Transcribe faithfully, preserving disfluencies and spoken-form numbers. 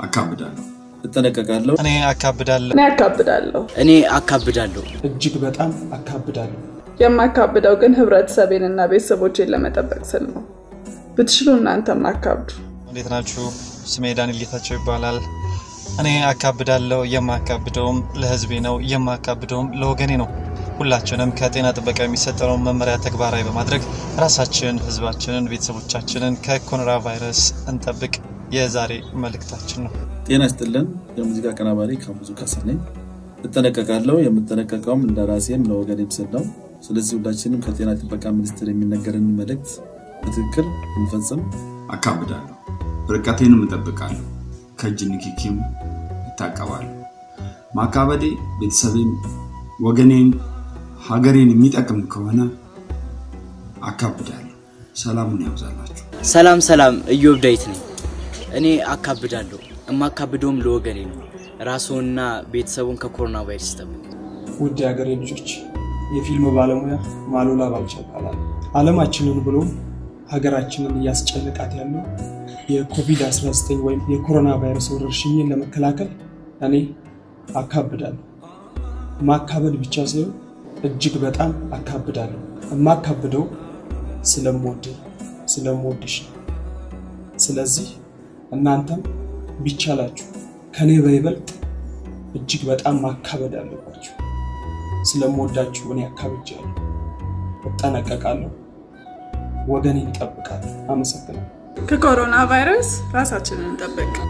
አካብዳለሁ እጠነቀቃለሁ እኔ አካብዳለሁ እኔ አካብዳለሁ እኔ አካብዳለሁ እጅግ በጣም አካብዳለሁ የማካብደው ግን ህብረተሰቤንና ቤተሰቦቼን ለመጠበቅ ስል ነው ብትችሉ እናንተም አካብዱ እንዴት ናችሁ ስሜ ዳንኤል ጌታቸው ይባላል እኔ አካብዳለሁ የማካብደውም ለህዝቤ ነው የማካብደውም ለወገኔ ነው ሁላችንም ከጤና ጥበቃ የሚሰጠውን መመሪያ ተግባራዊ በማድረግ ራሳችን ህዝባችንን ቤተሰቦቻችንን ከኮሮና ቫይረስ እንጠብቅ የዛሬ መልእክታችን ነው ጤና ይስጥልን የሙዚቃ ቀናባሪ ካሙዙ ካሳነኝ እጠነቀቃለሁ የምጠነቀቀውም እንደራሴም ለወገኔም ስል ነው ስለዚህ ሁላችንም ከጤና ጥበቃ ሚኒስቴር የሚነገረን መልእክት በትክክል እንፈጽም አካብዳለሁ ርቀቴንም እጠብቃለሁ ከእጅ ንክኪም እታቀባለሁ ማካበዴ ቤተሰቤን ወገኔን ሀገሬን የሚጠቅም ከሆነ አካብዳለሁ ሰላሙን ያብዛላችሁ ሰላም ሰላም እዮብ ዳዊት ነኝ እኔ አካብዳለሁ እማካብደውም ለወገኔ ነው ራስዎንና ቤተሰቡን ከኮሮና ቫይረስ ይጠብቁ ውድ ሀገሬ ልጆች የፊልም ባለሙያ ማሉላ ባልቻ ይባላል ዓለማችንን ብሎ ሀገራችንን ያስጨነቃት ያለው የኮቪድ አስራ ዘጠኝ ወይም የኮሮና ቫይረስ ወረርሽኝን ለመከላከል እኔ አካብዳለሁ ማካበድ ብቻ ሳይሆን እጅግ በጣም አካብዳለሁ ማካብደው ስለምወድ ስለምወድሽ ስለዚህ እናንተም ቢቻላችሁ ከኔ በይበልጥ እጅግ በጣም ማካበድ አለባችሁ ስለምወዳችሁ እኔ አካብጃለሁ እጠነቀቃለሁ ወገኔን እጠብቃለሁ አመሰግናለሁ ከኮሮና ቫይረስ ራሳችንን እንጠብቅ